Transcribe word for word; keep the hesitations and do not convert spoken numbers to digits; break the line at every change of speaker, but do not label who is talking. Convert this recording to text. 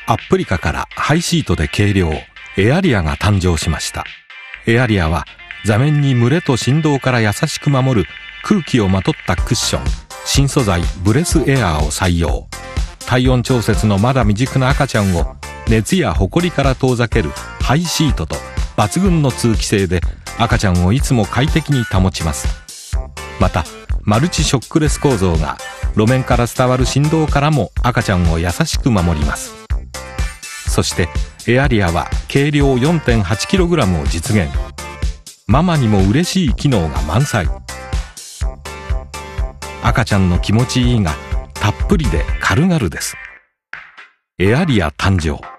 アップリカからハイシートで軽量エアリアが誕生しました。エアリアは座面に蒸れと振動から優しく守る空気をまとったクッション、新素材ブレスエアーを採用。体温調節のまだ未熟な赤ちゃんを熱やホコリから遠ざけるハイシートと抜群の通気性で赤ちゃんをいつも快適に保ちます。またマルチショックレス構造が路面から伝わる振動からも赤ちゃんを優しく守ります。そしてエアリアは軽量 よんてんはちキログラム を実現。ママにも嬉しい機能が満載。赤ちゃんの気持ちいいがたっぷりで軽々です。エアリア誕生。